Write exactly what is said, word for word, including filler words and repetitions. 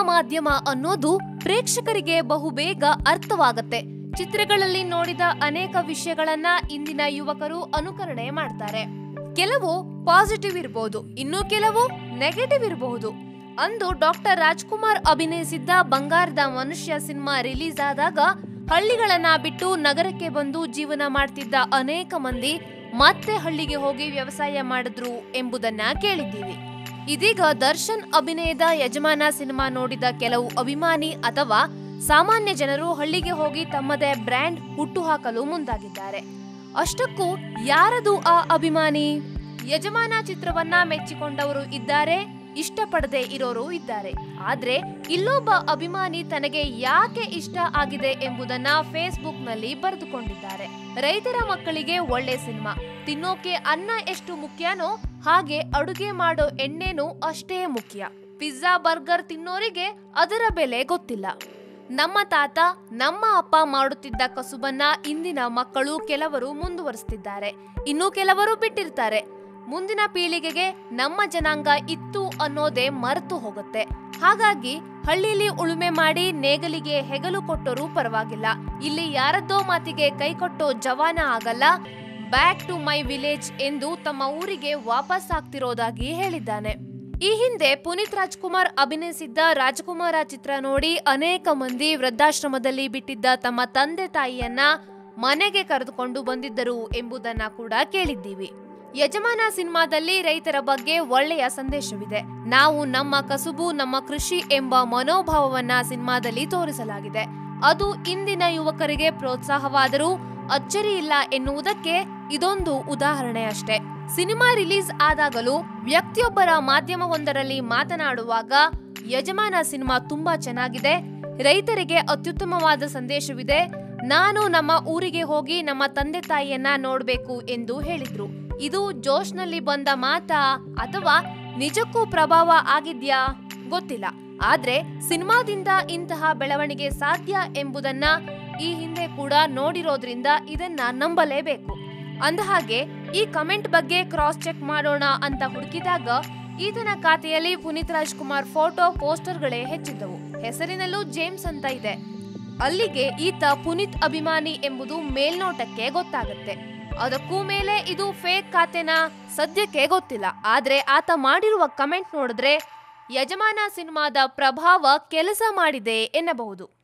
ಮಾಧ್ಯಮ ಅನ್ನೋದು ಪ್ರೇಕ್ಷಕರಿಗೆ ಬಹುಬೇಗ ಅರ್ಥವಾಗತ್ತೆ. ಚಿತ್ರಗಳಲ್ಲಿ ನೋಡಿದ ಅನೇಕ ವಿಷಯಗಳನ್ನ ಇಂದಿನ ಯುವಕರು ಅನುಕರಣೆ ಮಾಡ್ತಾರೆ. ಕೆಲವು ಪಾಸಿಟಿವ್ ಇರಬಹುದು, ಇನ್ನು ಕೆಲವು ನೆಗೆಟಿವ್ ಇರಬಹುದು. ಅಂದು ಡಾಕ್ಟರ್ ರಾಜ್ಕುಮಾರ್ ಅಭಿನಯಿಸಿದ್ದ ಬಂಗಾರದ ಮನುಷ್ಯ ಸಿನಿಮಾ ರಿಲೀಸ್ ಆದಾಗ ಹಳ್ಳಿಗಳನ್ನ ಬಿಟ್ಟು ನಗರಕ್ಕೆ ಬಂದು ಜೀವನ ಮಾಡ್ತಿದ್ದ ಅನೇಕ ಮಂದಿ ಮತ್ತೆ ಹಳ್ಳಿಗೆ ಹೋಗಿ ವ್ಯವಸಾಯ ಮಾಡಿದ್ರು ಎಂಬುದನ್ನ ಕೇಳಿದ್ದೀವಿ. ಇದೀಗ ದರ್ಶನ್ ಅಭಿನಯದ ಯಜಮಾನ ಸಿನಿಮಾ ನೋಡಿದ ಕೆಲವು ಅಭಿಮಾನಿ ಅಥವಾ ಸಾಮಾನ್ಯ ಜನರು ಹಳ್ಳಿಗೆ ಹೋಗಿ ತಮ್ಮದೇ ಬ್ರ್ಯಾಂಡ್ ಹುಟ್ಟುಹಾಕಲು ಮುಂದಾಗಿದ್ದಾರೆ. ಅಷ್ಟಕ್ಕೂ ಯಾರದು ಆ ಅಭಿಮಾನಿ? ಯಜಮಾನ ಚಿತ್ರವನ್ನ ಮೆಚ್ಚಿಕೊಂಡವರು ಇದ್ದಾರೆ, ಇಷ್ಟಪಡದೆ ಇರೋರು ಇದ್ದಾರೆ. ಆದ್ರೆ ಇಲ್ಲೊಬ್ಬ ಅಭಿಮಾನಿ ತನಗೆ ಯಾಕೆ ಇಷ್ಟ ಆಗಿದೆ ಎಂಬುದನ್ನ ಫೇಸ್ಬುಕ್ ನಲ್ಲಿ ಬರೆದುಕೊಂಡಿದ್ದಾರೆ. ರೈತರ ಮಕ್ಕಳಿಗೆ ಒಳ್ಳೆ ಸಿನಿಮಾ, ತಿನ್ನೋಕೆ ಅನ್ನ ಎಷ್ಟು ಮುಖ್ಯನೋ ಹಾಗೆ ಅಡುಗೆ ಮಾಡೋ ಎಣ್ಣೆನೂ ಅಷ್ಟೇ ಮುಖ್ಯ. ಪಿಜ್ಜಾ ಬರ್ಗರ್ ತಿನ್ನೋರಿಗೆ ಅದರ ಬೆಲೆ ಗೊತ್ತಿಲ್ಲ. ನಮ್ಮ ತಾತ ನಮ್ಮ ಅಪ್ಪ ಮಾಡುತ್ತಿದ್ದ ಕಸುಬನ್ನ ಇಂದಿನ ಮಕ್ಕಳು ಕೆಲವರು ಮುಂದುವರಿಸ್ತಿದ್ದಾರೆ, ಇನ್ನು ಕೆಲವರು ಬಿಟ್ಟಿರ್ತಾರೆ. ಮುಂದಿನ ಪೀಳಿಗೆಗೆ ನಮ್ಮ ಜನಾಂಗ ಇತ್ತು ಅನ್ನೋದೇ ಮರೆತು ಹೋಗುತ್ತೆ. ಹಾಗಾಗಿ ಹಳ್ಳಿಲಿ ಉಳುಮೆ ಮಾಡಿ ನೇಗಲಿಗೆ ಹೆಗಲು ಕೊಟ್ಟರೂ ಪರವಾಗಿಲ್ಲ, ಇಲ್ಲಿ ಯಾರದ್ದೋ ಮಾತಿಗೆ ಕೈಕೊಟ್ಟೋ ಜವಾನ ಆಗಲ್ಲ, ಬ್ಯಾಕ್ ಟು ಮೈ ವಿಲೇಜ್ ಎಂದು ತಮ್ಮ ಊರಿಗೆ ವಾಪಸ್ ಆಗ್ತಿರೋದಾಗಿ ಹೇಳಿದ್ದಾನೆ. ಈ ಹಿಂದೆ ಪುನೀತ್ ರಾಜ್ಕುಮಾರ್ ಅಭಿನಯಿಸಿದ್ದ ರಾಜಕುಮಾರ ಚಿತ್ರ ನೋಡಿ ಅನೇಕ ಮಂದಿ ವೃದ್ಧಾಶ್ರಮದಲ್ಲಿ ಬಿಟ್ಟಿದ್ದ ತಮ್ಮ ತಂದೆ ತಾಯಿಯನ್ನ ಮನೆಗೆ ಕರೆದುಕೊಂಡು ಬಂದಿದ್ದರು ಎಂಬುದನ್ನ ಕೂಡ ಕೇಳಿದ್ದೀವಿ. ಯಜಮಾನ ಸಿನಿಮಾದಲ್ಲಿ ರೈತರ ಬಗ್ಗೆ ಒಳ್ಳೆಯ ಸಂದೇಶವಿದೆ. ನಾವು ನಮ್ಮ ಕಸುಬು ನಮ್ಮ ಕೃಷಿ ಎಂಬ ಮನೋಭಾವವನ್ನ ಸಿನಿಮಾದಲ್ಲಿ ತೋರಿಸಲಾಗಿದೆ. ಅದು ಇಂದಿನ ಯುವಕರಿಗೆ ಪ್ರೋತ್ಸಾಹವಾದರೂ ಅಚ್ಚರಿ ಇಲ್ಲ ಎನ್ನುವುದಕ್ಕೆ ಇದೊಂದು ಉದಾಹರಣೆ ಅಷ್ಟೇ. ಸಿನಿಮಾ ರಿಲೀಸ್ ಆದಾಗಲೂ ವ್ಯಕ್ತಿಯೊಬ್ಬರ ಮಾಧ್ಯಮವೊಂದರಲ್ಲಿ ಮಾತನಾಡುವಾಗ ಯಜಮಾನ ಸಿನಿಮಾ ತುಂಬಾ ಚೆನ್ನಾಗಿದೆ, ರೈತರಿಗೆ ಅತ್ಯುತ್ತಮವಾದ ಸಂದೇಶವಿದೆ, ನಾನು ನಮ್ಮ ಊರಿಗೆ ಹೋಗಿ ನಮ್ಮ ತಂದೆ ತಾಯಿಯನ್ನ ನೋಡ್ಬೇಕು ಎಂದು ಹೇಳಿದ್ರು. ಇದು ಜೋಶ್ನಲ್ಲಿ ಬಂದ ಮಾತಾ ಅಥವಾ ನಿಜಕ್ಕೂ ಪ್ರಭಾವ ಆಗಿದ್ಯಾ ಗೊತ್ತಿಲ್ಲ. ಆದ್ರೆ ಸಿನಿಮಾದಿಂದ ಇಂತಹ ಬೆಳವಣಿಗೆ ಸಾಧ್ಯ ಎಂಬುದನ್ನ ಈ ಹಿಂದೆ ಕೂಡ ನೋಡಿರೋದ್ರಿಂದ ಇದನ್ನ ನಂಬಲೇಬೇಕು. ಅಂದಹಾಗೆ ಈ ಕಮೆಂಟ್ ಬಗ್ಗೆ ಕ್ರಾಸ್ ಚೆಕ್ ಮಾಡೋಣ ಅಂತ ಹುಡುಕಿದಾಗ ಈತನ ಖಾತೆಯಲ್ಲಿ ಪುನೀತ್ ರಾಜ್ಕುಮಾರ್ ಫೋಟೋ ಪೋಸ್ಟರ್ಗಳೇ ಹೆಚ್ಚಿದ್ದವು. ಹೆಸರಿನಲ್ಲೂ ಜೇಮ್ಸ್ ಅಂತ ಇದೆ. ಅಲ್ಲಿಗೆ ಈತ ಪುನೀತ್ ಅಭಿಮಾನಿ ಎಂಬುದು ಮೇಲ್ನೋಟಕ್ಕೆ ಗೊತ್ತಾಗುತ್ತೆ. ಅದಕ್ಕೂ ಮೇಲೆ ಇದು ಫೇಕ್ ಖಾತೆನ ಸದ್ಯಕ್ಕೆ ಗೊತ್ತಿಲ್ಲ. ಆದ್ರೆ ಆತ ಮಾಡಿರುವ ಕಮೆಂಟ್ ನೋಡಿದ್ರೆ ಯಜಮಾನ ಸಿನಿಮಾದ ಪ್ರಭಾವ ಕೆಲಸ ಮಾಡಿದೆ ಎನ್ನಬಹುದು.